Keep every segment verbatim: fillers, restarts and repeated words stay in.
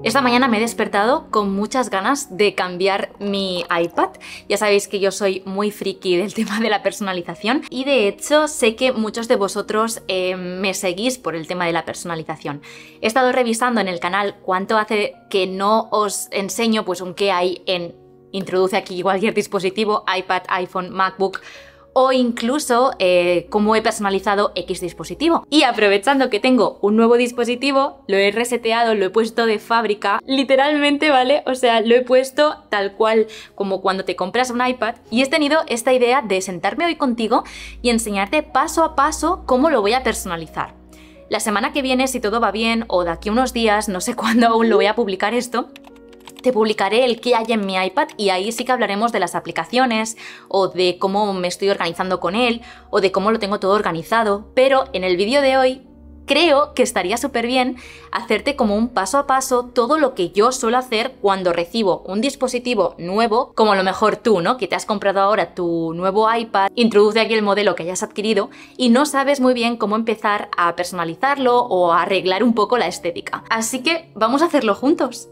Esta mañana me he despertado con muchas ganas de cambiar mi iPad. Ya sabéis que yo soy muy friki del tema de la personalización y de hecho sé que muchos de vosotros eh, me seguís por el tema de la personalización. He estado revisando en el canal cuánto hace que no os enseño pues un qué hay en introduce aquí cualquier dispositivo, iPad, iPhone, MacBook, o incluso eh, cómo he personalizado X dispositivo. Y aprovechando que tengo un nuevo dispositivo, lo he reseteado, lo he puesto de fábrica, literalmente, ¿vale? O sea, lo he puesto tal cual como cuando te compras un iPad y he tenido esta idea de sentarme hoy contigo y enseñarte paso a paso cómo lo voy a personalizar. La semana que viene, si todo va bien, o de aquí a unos días, no sé cuándo aún lo voy a publicar esto, te publicaré el qué hay en mi iPad y ahí sí que hablaremos de las aplicaciones o de cómo me estoy organizando con él o de cómo lo tengo todo organizado, pero en el vídeo de hoy creo que estaría súper bien hacerte como un paso a paso todo lo que yo suelo hacer cuando recibo un dispositivo nuevo, como a lo mejor tú, ¿no? Que te has comprado ahora tu nuevo iPad, introduce aquí el modelo que hayas adquirido y no sabes muy bien cómo empezar a personalizarlo o a arreglar un poco la estética. Así que vamos a hacerlo juntos.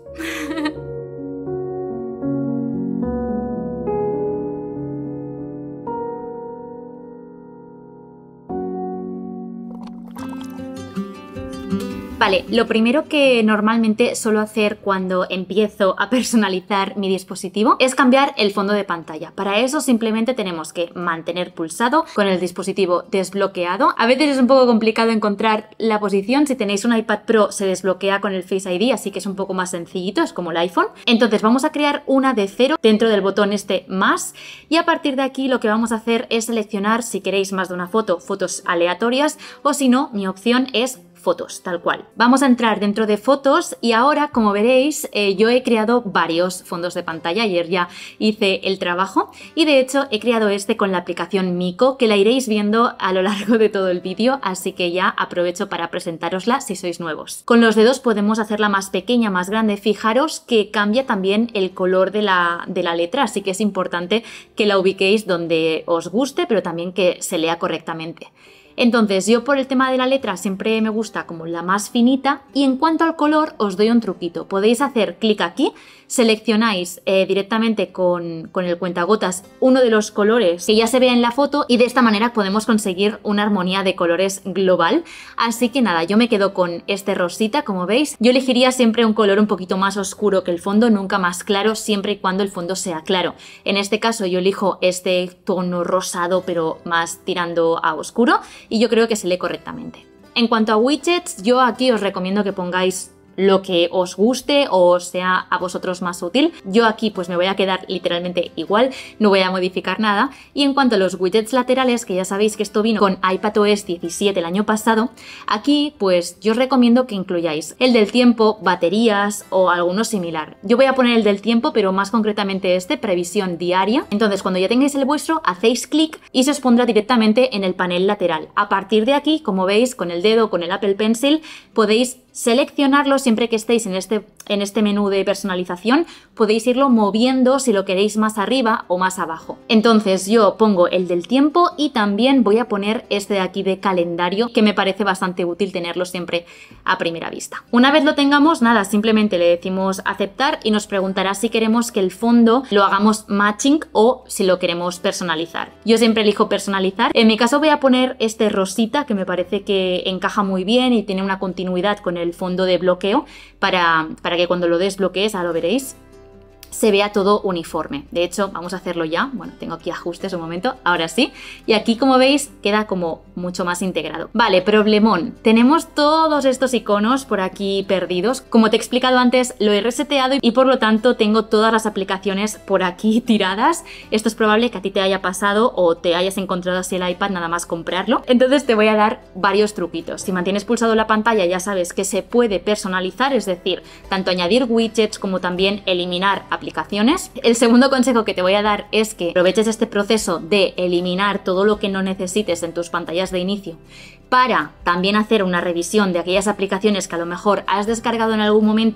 Vale, lo primero que normalmente suelo hacer cuando empiezo a personalizar mi dispositivo es cambiar el fondo de pantalla. Para eso simplemente tenemos que mantener pulsado con el dispositivo desbloqueado. A veces es un poco complicado encontrar la posición. Si tenéis un iPad Pro se desbloquea con el Face I D, así que es un poco más sencillito, es como el iPhone. Entonces vamos a crear una de cero dentro del botón este más y a partir de aquí lo que vamos a hacer es seleccionar si queréis más de una foto, fotos aleatorias o si no, mi opción es fotos, tal cual. Vamos a entrar dentro de fotos y ahora, como veréis, eh, yo he creado varios fondos de pantalla. Ayer ya hice el trabajo y de hecho he creado este con la aplicación Mico, que la iréis viendo a lo largo de todo el vídeo, así que ya aprovecho para presentárosla si sois nuevos. Con los dedos podemos hacerla más pequeña, más grande. Fijaros que cambia también el color de la, de la letra, así que es importante que la ubiquéis donde os guste, pero también que se lea correctamente. Entonces yo por el tema de la letra siempre me gusta como la más finita y en cuanto al color os doy un truquito. Podéis hacer clic aquí, seleccionáis eh, directamente con, con el cuentagotas uno de los colores que ya se ve en la foto y de esta manera podemos conseguir una armonía de colores global. Así que nada, yo me quedo con este rosita, como veis. Yo elegiría siempre un color un poquito más oscuro que el fondo, nunca más claro, siempre y cuando el fondo sea claro. En este caso yo elijo este tono rosado pero más tirando a oscuro y yo creo que se lee correctamente. En cuanto a widgets, yo aquí os recomiendo que pongáis lo que os guste o sea a vosotros más útil. Yo aquí pues me voy a quedar literalmente igual, no voy a modificar nada. Y en cuanto a los widgets laterales, que ya sabéis que esto vino con iPadOS diecisiete el año pasado, aquí pues yo os recomiendo que incluyáis el del tiempo, baterías o alguno similar. Yo voy a poner el del tiempo, pero más concretamente este, previsión diaria. Entonces cuando ya tengáis el vuestro, hacéis clic y se os pondrá directamente en el panel lateral. A partir de aquí, como veis, con el dedo, con el Apple Pencil, podéis seleccionarlo siempre que estéis en este, en este menú de personalización, podéis irlo moviendo si lo queréis más arriba o más abajo. Entonces yo pongo el del tiempo y también voy a poner este de aquí de calendario, que me parece bastante útil tenerlo siempre a primera vista. Una vez lo tengamos, nada, simplemente le decimos aceptar y nos preguntará si queremos que el fondo lo hagamos matching o si lo queremos personalizar. Yo siempre elijo personalizar. En mi caso voy a poner este rosita que me parece que encaja muy bien y tiene una continuidad con el fondo de bloqueo para, para que cuando lo desbloquees, ahora lo veréis, se vea todo uniforme. De hecho, vamos a hacerlo ya. Bueno, tengo aquí ajustes un momento, ahora sí. Y aquí, como veis, queda como mucho más integrado. Vale, problemón. Tenemos todos estos iconos por aquí perdidos. Como te he explicado antes, lo he reseteado y por lo tanto tengo todas las aplicaciones por aquí tiradas. Esto es probable que a ti te haya pasado o te hayas encontrado así el iPad nada más comprarlo. Entonces te voy a dar varios truquitos. Si mantienes pulsado la pantalla ya sabes que se puede personalizar, es decir, tanto añadir widgets como también eliminar aplicaciones. El segundo consejo que te voy a dar es que aproveches este proceso de eliminar todo lo que no necesites en tus pantallas de inicio para también hacer una revisión de aquellas aplicaciones que a lo mejor has descargado en algún momento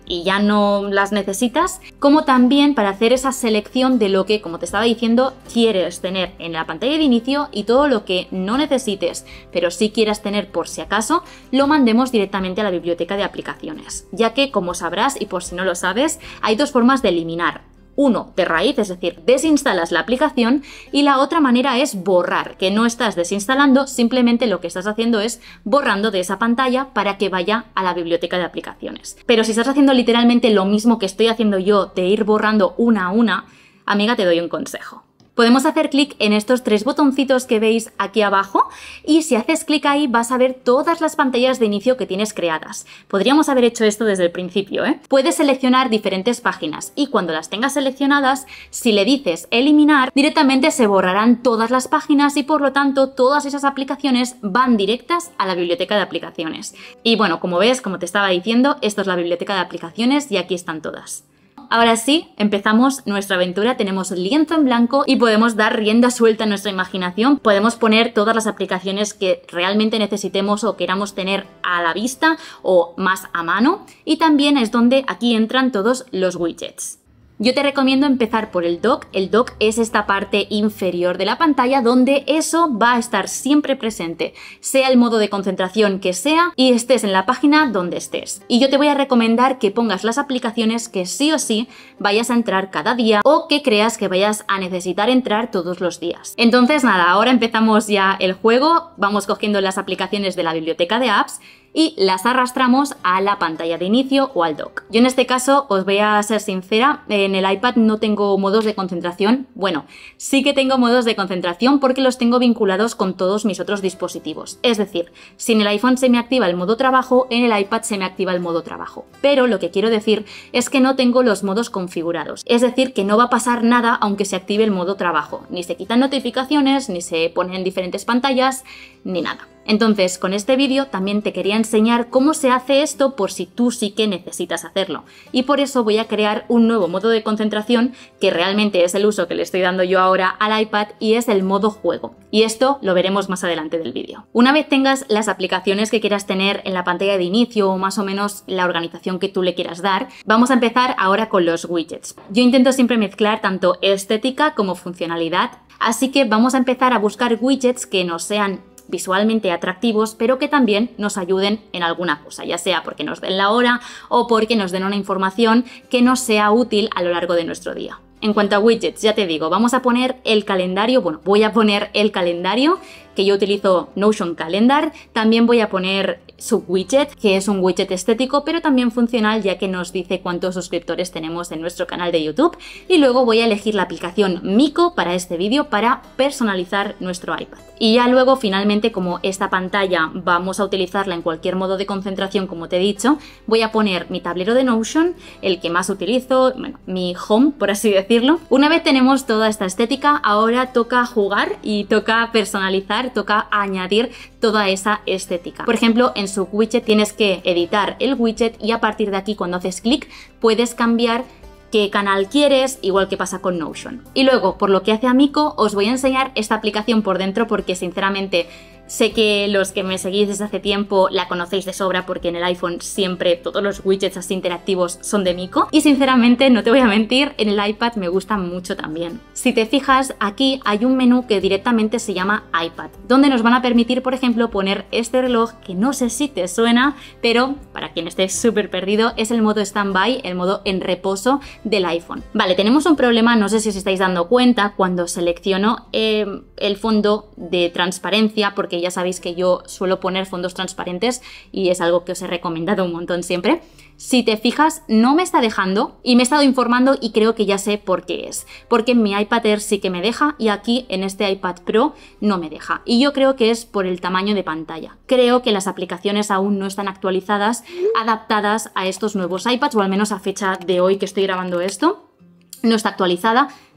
y ya no las necesitas, como también para hacer esa selección de lo que, como te estaba diciendo, quieres tener en la pantalla de inicio y todo lo que no necesites, pero sí quieras tener por si acaso, lo mandemos directamente a la biblioteca de aplicaciones, ya que, como sabrás y por si no lo sabes, hay dos formas de eliminar. Uno, de raíz, es decir, desinstalas la aplicación, y la otra manera es borrar, que no estás desinstalando, simplemente lo que estás haciendo es borrando de esa pantalla para que vaya a la biblioteca de aplicaciones. Pero si estás haciendo literalmente lo mismo que estoy haciendo yo, de ir borrando una a una, amiga, te doy un consejo. Podemos hacer clic en estos tres botoncitos que veis aquí abajo y si haces clic ahí vas a ver todas las pantallas de inicio que tienes creadas. Podríamos haber hecho esto desde el principio, ¿eh? Puedes seleccionar diferentes páginas y cuando las tengas seleccionadas, si le dices eliminar, directamente se borrarán todas las páginas y por lo tanto todas esas aplicaciones van directas a la biblioteca de aplicaciones. Y bueno, como ves, como te estaba diciendo, esto es la biblioteca de aplicaciones y aquí están todas. Ahora sí, empezamos nuestra aventura, tenemos el lienzo en blanco y podemos dar rienda suelta a nuestra imaginación. Podemos poner todas las aplicaciones que realmente necesitemos o queramos tener a la vista o más a mano. Y también es donde aquí entran todos los widgets. Yo te recomiendo empezar por el dock. El dock es esta parte inferior de la pantalla donde eso va a estar siempre presente, sea el modo de concentración que sea y estés en la página donde estés. Y yo te voy a recomendar que pongas las aplicaciones que sí o sí vayas a entrar cada día o que creas que vayas a necesitar entrar todos los días. Entonces nada, ahora empezamos ya el juego, vamos cogiendo las aplicaciones de la biblioteca de apps y las arrastramos a la pantalla de inicio o al dock. Yo en este caso os voy a ser sincera, en el iPad no tengo modos de concentración. Bueno, sí que tengo modos de concentración porque los tengo vinculados con todos mis otros dispositivos. Es decir, si en el iPhone se me activa el modo trabajo, en el iPad se me activa el modo trabajo. Pero lo que quiero decir es que no tengo los modos configurados. Es decir, que no va a pasar nada aunque se active el modo trabajo. Ni se quitan notificaciones, ni se ponen diferentes pantallas, ni nada. Entonces, con este vídeo también te quería enseñar cómo se hace esto por si tú sí que necesitas hacerlo. Y por eso voy a crear un nuevo modo de concentración que realmente es el uso que le estoy dando yo ahora al iPad y es el modo juego. Y esto lo veremos más adelante del vídeo. Una vez tengas las aplicaciones que quieras tener en la pantalla de inicio o más o menos la organización que tú le quieras dar, vamos a empezar ahora con los widgets. Yo intento siempre mezclar tanto estética como funcionalidad, así que vamos a empezar a buscar widgets que nos sean visualmente atractivos, pero que también nos ayuden en alguna cosa, ya sea porque nos den la hora o porque nos den una información que nos sea útil a lo largo de nuestro día. En cuanto a widgets, ya te digo, vamos a poner el calendario, bueno, voy a poner el calendario, que yo utilizo Notion Calendar, también voy a poner subwidget, que es un widget estético, pero también funcional, ya que nos dice cuántos suscriptores tenemos en nuestro canal de YouTube, y luego voy a elegir la aplicación Mico para este vídeo para personalizar nuestro iPad. Y ya luego, finalmente, como esta pantalla vamos a utilizarla en cualquier modo de concentración, como te he dicho, voy a poner mi tablero de Notion, el que más utilizo, bueno, mi home, por así decirlo. Una vez tenemos toda esta estética, ahora toca jugar y toca personalizar, toca añadir toda esa estética. Por ejemplo, en su widget tienes que editar el widget y a partir de aquí, cuando haces clic, puedes cambiar qué canal quieres, igual que pasa con Notion. Y luego, por lo que hace a Mico, os voy a enseñar esta aplicación por dentro porque sinceramente sé que los que me seguís desde hace tiempo la conocéis de sobra porque en el iPhone siempre todos los widgets así interactivos son de Mico y sinceramente, no te voy a mentir, en el iPad me gustan mucho también. Si te fijas, aquí hay un menú que directamente se llama iPad, donde nos van a permitir, por ejemplo, poner este reloj que no sé si te suena, pero para quien esté súper perdido es el modo standby, el modo en reposo del iPhone. Vale, tenemos un problema, no sé si os estáis dando cuenta, cuando selecciono eh, el fondo de transparencia, porque ya sabéis que yo suelo poner fondos transparentes y es algo que os he recomendado un montón siempre. Si te fijas, no me está dejando y me he estado informando y creo que ya sé por qué es. Porque en mi iPad Air sí que me deja y aquí en este iPad Pro no me deja. Y yo creo que es por el tamaño de pantalla. Creo que las aplicaciones aún no están actualizadas, adaptadas a estos nuevos iPads, o al menos a fecha de hoy que estoy grabando esto. No está actualizada.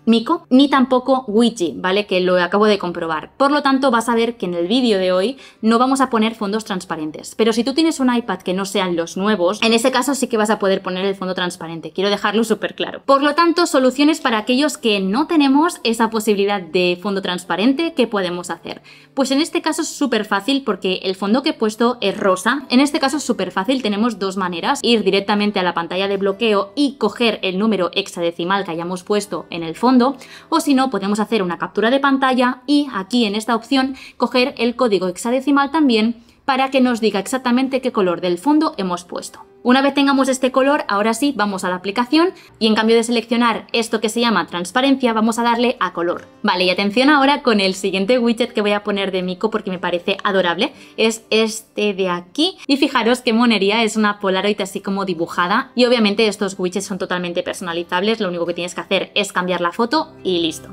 Mico, ni tampoco Widgie, ¿vale? Que lo acabo de comprobar. Por lo tanto, vas a ver que en el vídeo de hoy no vamos a poner fondos transparentes. Pero si tú tienes un iPad que no sean los nuevos, en ese caso sí que vas a poder poner el fondo transparente. Quiero dejarlo súper claro. Por lo tanto, soluciones para aquellos que no tenemos esa posibilidad de fondo transparente, ¿qué podemos hacer? Pues en este caso es súper fácil porque el fondo que he puesto es rosa. En este caso es súper fácil, tenemos dos maneras. Ir directamente a la pantalla de bloqueo y coger el número hexadecimal que hayamos puesto en el fondo, o si no, podemos hacer una captura de pantalla y aquí en esta opción coger el código hexadecimal también para que nos diga exactamente qué color del fondo hemos puesto. Una vez tengamos este color, ahora sí, vamos a la aplicación y en cambio de seleccionar esto que se llama transparencia, vamos a darle a color. Vale, y atención ahora con el siguiente widget que voy a poner de Mico porque me parece adorable. Es este de aquí. Y fijaros qué monería, es una Polaroid así como dibujada. Y obviamente estos widgets son totalmente personalizables, lo único que tienes que hacer es cambiar la foto y listo.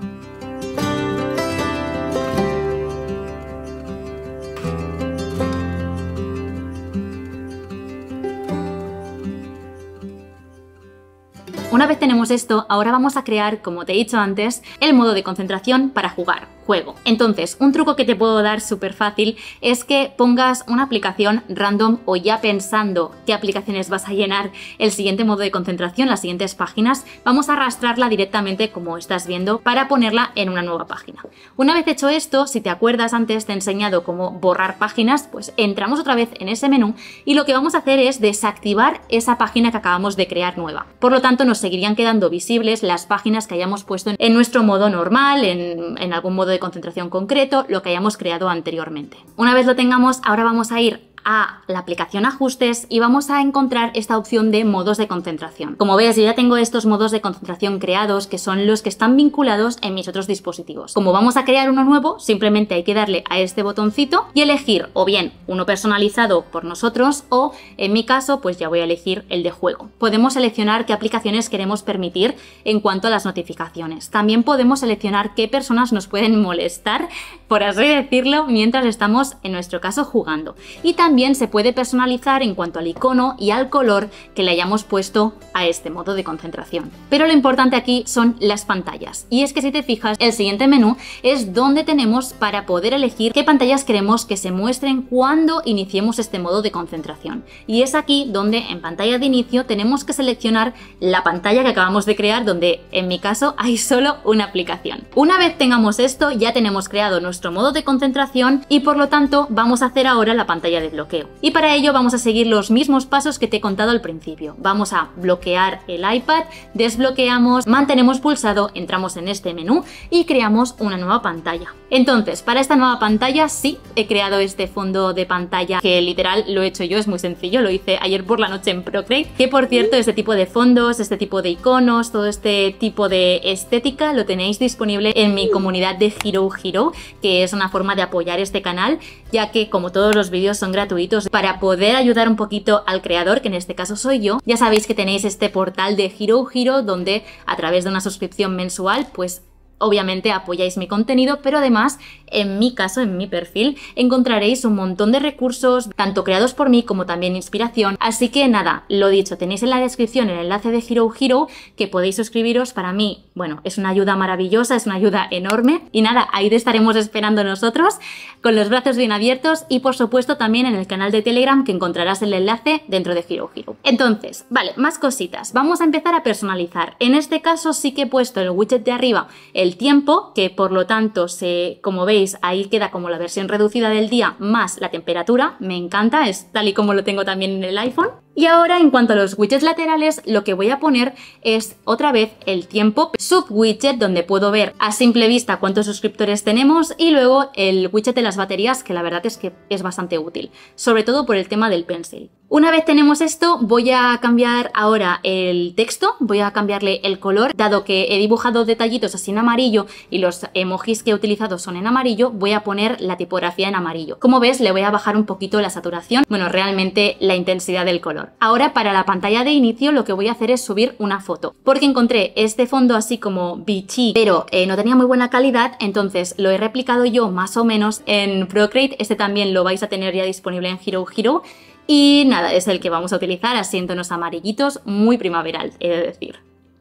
Una vez tenemos esto, ahora vamos a crear, como te he dicho antes, el modo de concentración para jugar, juego. Entonces, un truco que te puedo dar súper fácil es que pongas una aplicación random o ya pensando qué aplicaciones vas a llenar el siguiente modo de concentración, las siguientes páginas, vamos a arrastrarla directamente como estás viendo para ponerla en una nueva página. Una vez hecho esto, si te acuerdas antes te he enseñado cómo borrar páginas, pues entramos otra vez en ese menú y lo que vamos a hacer es desactivar esa página que acabamos de crear nueva. Por lo tanto, nos seguirían quedando visibles las páginas que hayamos puesto en nuestro modo normal, en, en algún modo de concentración concreto, lo que hayamos creado anteriormente. Una vez lo tengamos, ahora vamos a ir a la aplicación ajustes y vamos a encontrar esta opción de modos de concentración. Como ves, yo ya tengo estos modos de concentración creados que son los que están vinculados en mis otros dispositivos. Como vamos a crear uno nuevo, simplemente hay que darle a este botoncito y elegir o bien uno personalizado por nosotros o en mi caso pues ya voy a elegir el de juego. Podemos seleccionar qué aplicaciones queremos permitir en cuanto a las notificaciones. También podemos seleccionar qué personas nos pueden molestar, por así decirlo, mientras estamos en nuestro caso jugando. Y también También se puede personalizar en cuanto al icono y al color que le hayamos puesto a este modo de concentración. Pero lo importante aquí son las pantallas. Y es que si te fijas, el siguiente menú es donde tenemos para poder elegir qué pantallas queremos que se muestren cuando iniciemos este modo de concentración. Y es aquí donde en pantalla de inicio tenemos que seleccionar la pantalla que acabamos de crear, donde en mi caso hay solo una aplicación. Una vez tengamos esto, ya tenemos creado nuestro modo de concentración y por lo tanto vamos a hacer ahora la pantalla de bloqueo. Y para ello vamos a seguir los mismos pasos que te he contado al principio. Vamos a bloquear el iPad, desbloqueamos, mantenemos pulsado, entramos en este menú y creamos una nueva pantalla. Entonces, para esta nueva pantalla sí he creado este fondo de pantalla que literal lo he hecho yo, es muy sencillo, lo hice ayer por la noche en Procreate, que por cierto este tipo de fondos, este tipo de iconos, todo este tipo de estética lo tenéis disponible en mi comunidad de Hero Hero, que es una forma de apoyar este canal, ya que como todos los vídeos son gratuitos, para poder ayudar un poquito al creador, que en este caso soy yo, ya sabéis que tenéis este portal de Hero Hero donde a través de una suscripción mensual pues obviamente apoyáis mi contenido, pero además en mi caso, en mi perfil, encontraréis un montón de recursos, tanto creados por mí como también inspiración. Así que nada, lo dicho, tenéis en la descripción el enlace de Hero Hero que podéis suscribiros. Para mí, bueno, es una ayuda maravillosa, es una ayuda enorme. Y nada, ahí te estaremos esperando nosotros con los brazos bien abiertos y por supuesto también en el canal de Telegram que encontrarás el enlace dentro de Hero Hero. Entonces, vale, más cositas. Vamos a empezar a personalizar. En este caso sí que he puesto el widget de arriba, el tiempo, que por lo tanto, se, como veis, ahí queda como la versión reducida del día más la temperatura. Me encanta, es tal y como lo tengo también en el iPhone. Y ahora, en cuanto a los widgets laterales, lo que voy a poner es otra vez el tiempo, sub-widget, donde puedo ver a simple vista cuántos suscriptores tenemos, y luego el widget de las baterías, que la verdad es que es bastante útil, sobre todo por el tema del pencil. Una vez tenemos esto, voy a cambiar ahora el texto, voy a cambiarle el color, dado que he dibujado detallitos así en amarillo y los emojis que he utilizado son en amarillo, voy a poner la tipografía en amarillo. Como ves, le voy a bajar un poquito la saturación, bueno, realmente la intensidad del color. Ahora para la pantalla de inicio lo que voy a hacer es subir una foto, porque encontré este fondo así como bichí, pero eh, no tenía muy buena calidad, entonces lo he replicado yo más o menos en Procreate. Este también lo vais a tener ya disponible en Hero Hero. Y nada, es el que vamos a utilizar, así en tonos amarillitos, muy primaveral, he de decir.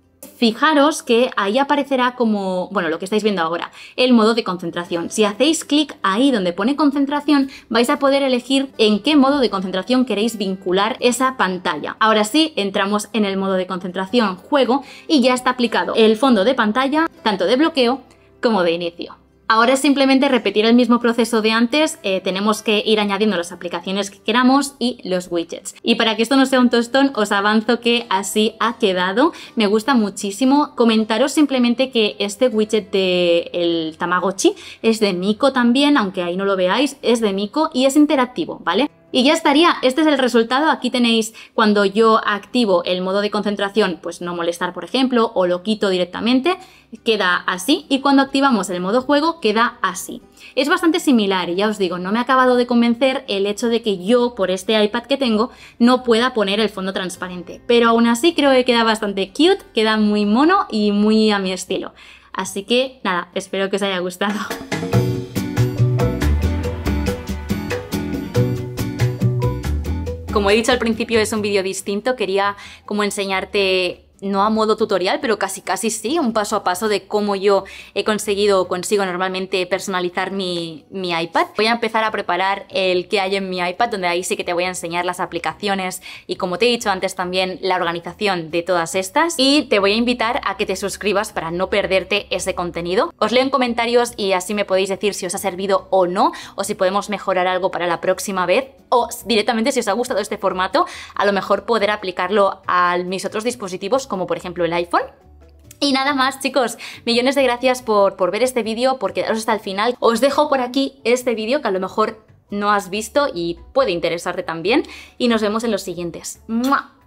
fijaros que ahí aparecerá como, bueno, lo que estáis viendo ahora, el modo de concentración. Si hacéis clic ahí donde pone concentración, vais a poder elegir en qué modo de concentración queréis vincular esa pantalla. Ahora sí, entramos en el modo de concentración juego y ya está aplicado el fondo de pantalla, tanto de bloqueo como de inicio. Ahora es simplemente repetir el mismo proceso de antes, eh, tenemos que ir añadiendo las aplicaciones que queramos y los widgets. Y para que esto no sea un tostón, os avanzo que así ha quedado. Me gusta muchísimo. Comentaros simplemente que este widget del Tamagotchi es de Miko también, aunque ahí no lo veáis, es de Miko y es interactivo, ¿vale? Y ya estaría, este es el resultado. Aquí tenéis cuando yo activo el modo de concentración, pues no molestar, por ejemplo, o lo quito directamente, queda así, y cuando activamos el modo juego queda así. Es bastante similar y ya os digo, no me ha acabado de convencer el hecho de que yo, por este iPad que tengo, no pueda poner el fondo transparente, pero aún así creo que queda bastante cute, queda muy mono y muy a mi estilo. Así que nada, espero que os haya gustado. Como he dicho al principio, es un vídeo distinto, quería como enseñarte, no a modo tutorial, pero casi casi sí, un paso a paso de cómo yo he conseguido o consigo normalmente personalizar mi, mi iPad. Voy a empezar a preparar el que hay en mi iPad, donde ahí sí que te voy a enseñar las aplicaciones y, como te he dicho antes, también la organización de todas estas. Y te voy a invitar a que te suscribas para no perderte ese contenido. Os leo en comentarios y así me podéis decir si os ha servido o no, o si podemos mejorar algo para la próxima vez, o directamente si os ha gustado este formato, a lo mejor poder aplicarlo a mis otros dispositivos, como por ejemplo el iPhone. Y nada más, chicos, millones de gracias por, por ver este vídeo, por quedaros hasta el final. Os dejo por aquí este vídeo que a lo mejor no has visto y puede interesarte también, y nos vemos en los siguientes. ¡Mua!